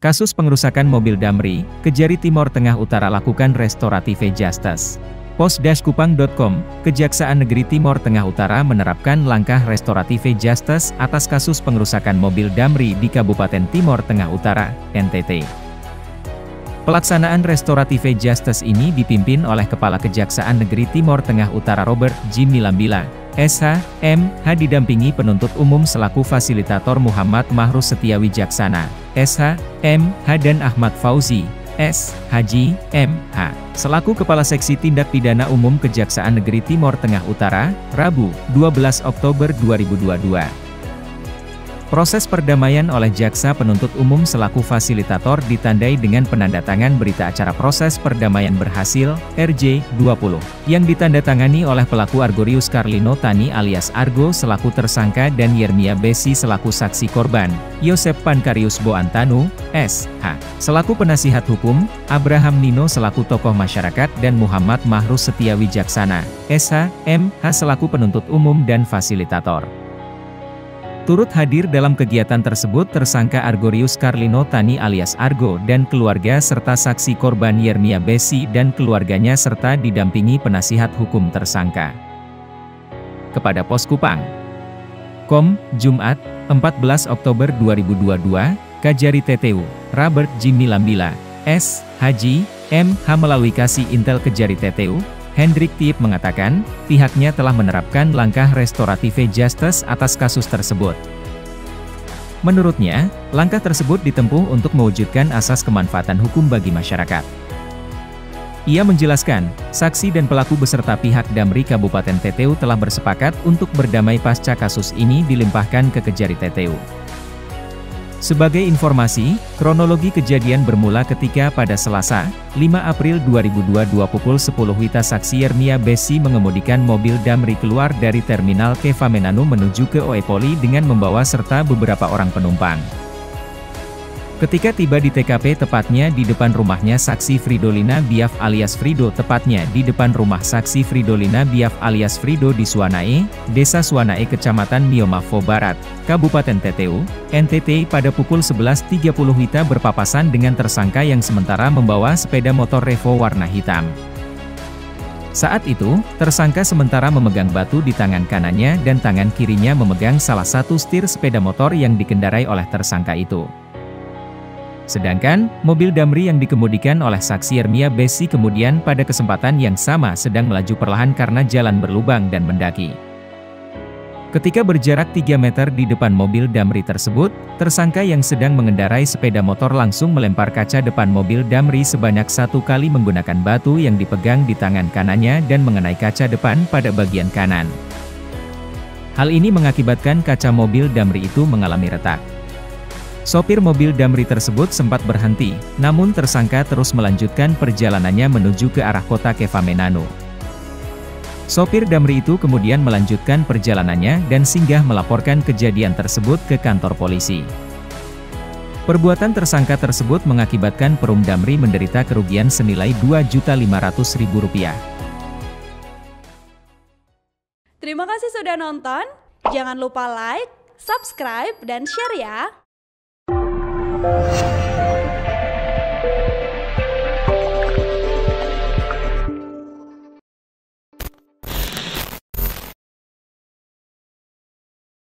Kasus pengerusakan mobil Damri, Kejari Timor Tengah Utara lakukan restoratif justice. Pos-kupang.com, Kejaksaan Negeri Timor Tengah Utara menerapkan langkah restoratif justice atas kasus pengerusakan mobil Damri di Kabupaten Timor Tengah Utara, NTT. Pelaksanaan restoratif justice ini dipimpin oleh Kepala Kejaksaan Negeri Timor Tengah Utara Robert Jimmy Lambila, SH, M.H. didampingi penuntut umum selaku fasilitator Muhammad Mahrus Setia Wijaksana, SH, M.H. dan Ahmad Fauzi, S. Haji, M.H. selaku Kepala Seksi Tindak Pidana Umum Kejaksaan Negeri Timor Tengah Utara, Rabu, 12 Oktober 2022. Proses perdamaian oleh Jaksa Penuntut Umum selaku fasilitator ditandai dengan penandatangan berita acara proses perdamaian berhasil, RJ-20, yang ditandatangani oleh pelaku Argorius Carlino Tani alias Argo selaku tersangka dan Yermia Besi selaku saksi korban, Yosep Pankarius Boantanu, S.H. selaku penasihat hukum, Abraham Nino selaku tokoh masyarakat dan Muhammad Mahrus Setia Wijaksana, S.H. M.H. selaku penuntut umum dan fasilitator. Turut hadir dalam kegiatan tersebut tersangka Argorius Carlino Tani alias Argo dan keluarga serta saksi korban Yermia Besi dan keluarganya serta didampingi penasihat hukum tersangka. Kepada Pos Kupang. Jumat, 14 Oktober 2022, Kajari TTU, Robert Jimmy Lambila, S. Haji, M.H. melalui Kasih Intel Kejari TTU, Hendrik Tiip mengatakan, pihaknya telah menerapkan langkah restoratif justice atas kasus tersebut. Menurutnya, langkah tersebut ditempuh untuk mewujudkan asas kemanfaatan hukum bagi masyarakat. Ia menjelaskan, saksi dan pelaku beserta pihak Damri Kabupaten TTU telah bersepakat untuk berdamai pasca kasus ini dilimpahkan ke Kejari TTU. Sebagai informasi, kronologi kejadian bermula ketika pada Selasa, 5 April 2022 pukul 10 WITA saksi Yermia Besi mengemudikan mobil Damri keluar dari Terminal Kefamenanu menuju ke Oepoli dengan membawa serta beberapa orang penumpang. Ketika tiba di TKP tepatnya di depan rumahnya saksi Fridolina Biaf alias Frido tepatnya di depan rumah saksi Fridolina Biaf alias Frido di Suanae, Desa Suanae Kecamatan Niomafo Barat, Kabupaten TTU, NTT pada pukul 11.30 WITA berpapasan dengan tersangka yang sementara membawa sepeda motor Revo warna hitam. Saat itu, tersangka sementara memegang batu di tangan kanannya dan tangan kirinya memegang salah satu setir sepeda motor yang dikendarai oleh tersangka itu. Sedangkan, mobil Damri yang dikemudikan oleh saksi Yermia Besi kemudian pada kesempatan yang sama sedang melaju perlahan karena jalan berlubang dan mendaki. Ketika berjarak 3 meter di depan mobil Damri tersebut, tersangka yang sedang mengendarai sepeda motor langsung melempar kaca depan mobil Damri sebanyak 1 kali menggunakan batu yang dipegang di tangan kanannya dan mengenai kaca depan pada bagian kanan. Hal ini mengakibatkan kaca mobil Damri itu mengalami retak. Sopir mobil Damri tersebut sempat berhenti, namun tersangka terus melanjutkan perjalanannya menuju ke arah kota Kefamenanu. Sopir Damri itu kemudian melanjutkan perjalanannya dan singgah melaporkan kejadian tersebut ke kantor polisi. Perbuatan tersangka tersebut mengakibatkan perum Damri menderita kerugian senilai Rp2.500.000. Terima kasih sudah nonton, jangan lupa like, subscribe, dan share ya!